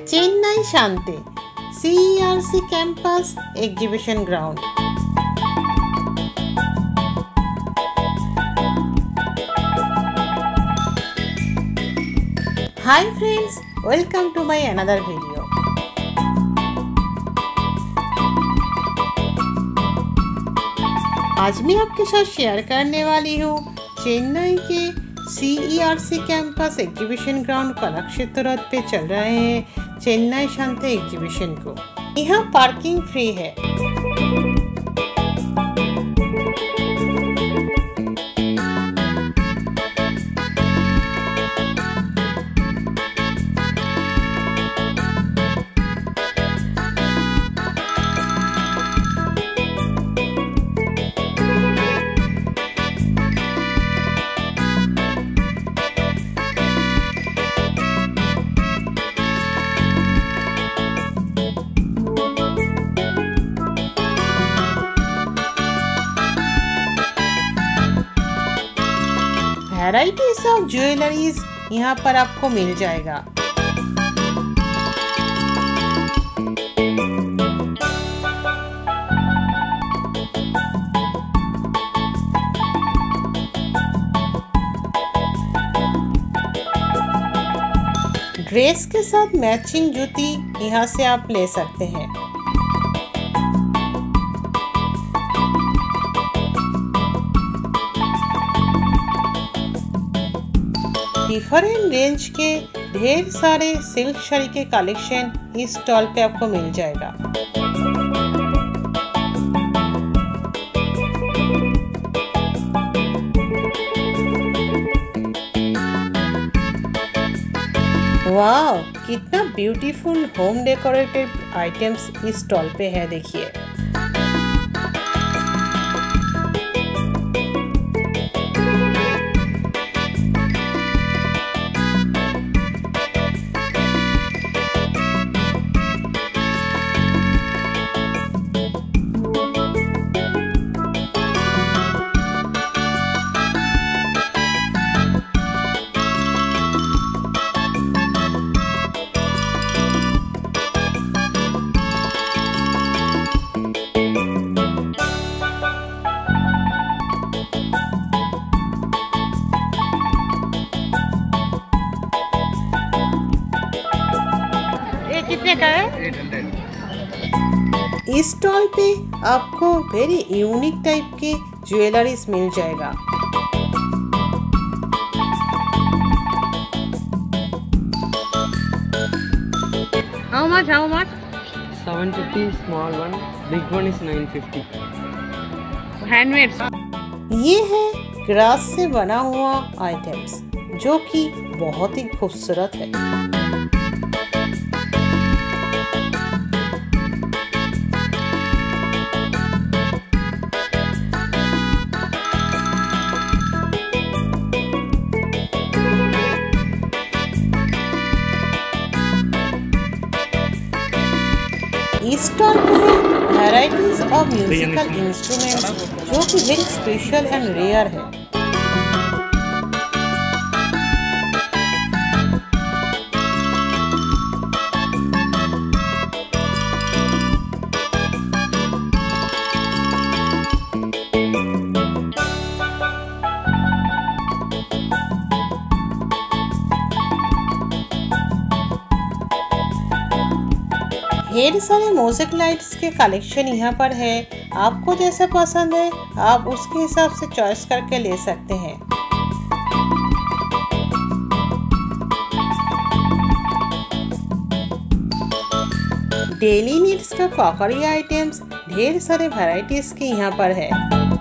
Chennai Shanti CERC campus exhibition ground. Hi friends, welcome to my another video. आज मैं आपके साथ शेयर करने वाली हूँ चेन्नई के CERC campus exhibition ground Kalakshetra road पे चल रहे हैं चेन्नई शांति एग्जीबिशन को। यहाँ पार्किंग फ्री है। वैराइटीज ऑफ ज्वेलरीज यहाँ पर आपको मिल जाएगा। ड्रेस के साथ मैचिंग जूती यहाँ से आप ले सकते हैं। डिफरेंट रेंज के ढेर सारे सिल्क साड़ी के कलेक्शन इस स्टॉल पे आपको मिल जाएगा। वाह, कितना ब्यूटीफुल होम डेकोरेटेड आइटम्स इस स्टॉल पे है, देखिए। कितने का है? 800। इस स्टॉल पे आपको वेरी यूनिक टाइप के ज्वेलरीज मिल जाएगा। How much? 750 small one, big one is 950. Handmade. ये है ग्रास से बना हुआ आइटम्स जो कि बहुत ही खूबसूरत है। इस स्टॉल में वैराइटीज ऑफ म्यूजिकल इंस्ट्रूमेंट्स जो कि वेरी स्पेशल एंड रेयर है। ढेर सारे मोज़ेक लाइट्स के कलेक्शन यहाँ पर है। आपको जैसा पसंद है आप उसके हिसाब से चॉइस करके ले सकते हैं। डेली नीड्स का क्रॉकरी आइटम्स ढेर सारे वैराइटीज के यहाँ पर है।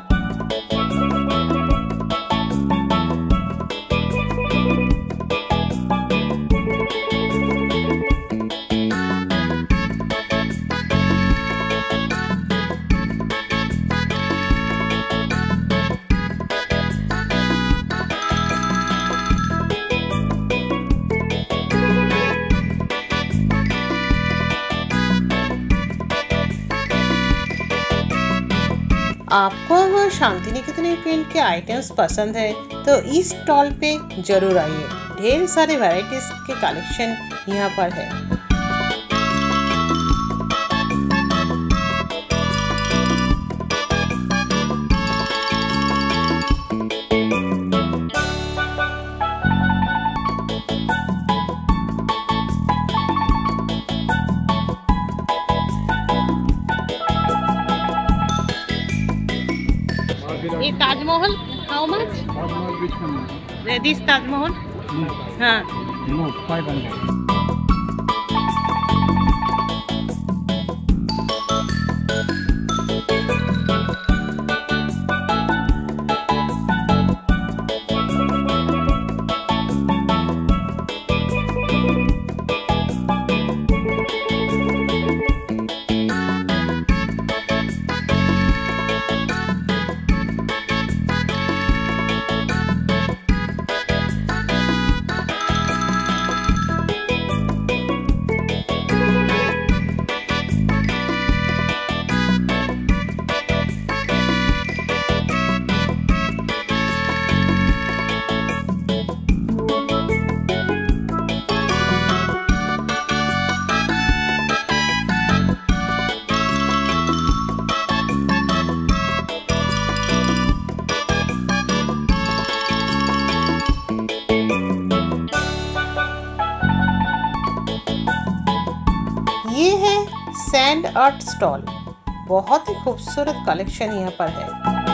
आपको अगर शांति निकेतन प्रिंट के आइटम्स पसंद है तो इस स्टॉल पे जरूर आइए। ढेर सारे वैराइटीज के कलेक्शन यहाँ पर है। Which one? This Taj Mahal? No. हाँ. No, 500. ये है सैंड आर्ट स्टॉल। बहुत ही खूबसूरत कलेक्शन यहाँ पर है।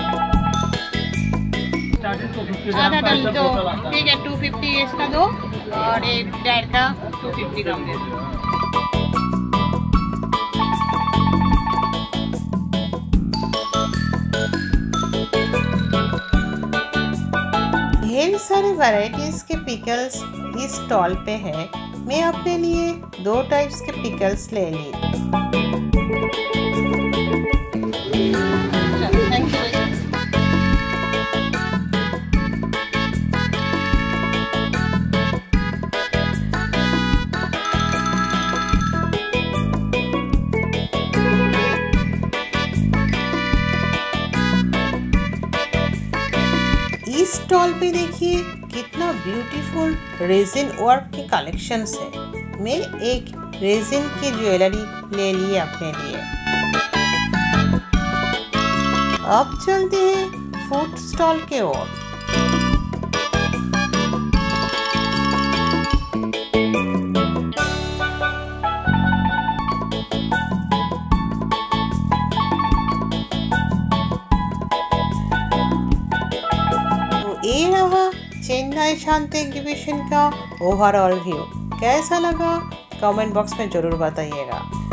आधा डाल दो, ठीक है 250 इसका दो और एक डेढ़ का 250 ग्राम दे दो। ढेर सारे वैरायटीज के पिकल्स इस स्टॉल पे है। मैं अपने लिए 2 टाइप्स के पिकल्स ले ली। इस स्टॉल पे देखिए कितना ब्यूटीफुल रेजिन वर्क के कलेक्शंस है। मैं एक रेजिन की ज्वेलरी ले ली अपने लिए। अब चलते हैं फूड स्टॉल के ओर। ये रहा चेन्नई शांति एग्जीबिशन का ओवरऑल व्यू। कैसा लगा कमेंट बॉक्स में जरूर बताइएगा।